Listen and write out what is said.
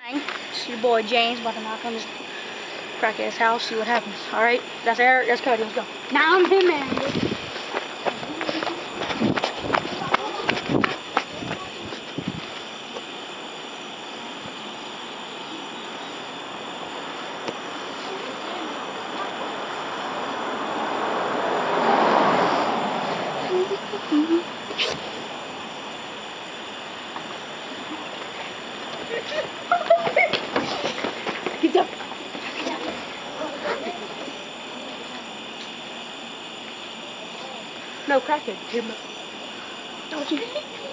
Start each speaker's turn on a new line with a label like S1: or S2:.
S1: It's your boy James about to knock on this crackhead's house, see what happens. Alright, that's Eric, that's Cody, let's go. Now I'm him, man. Get up. No, crackhead. Don't you?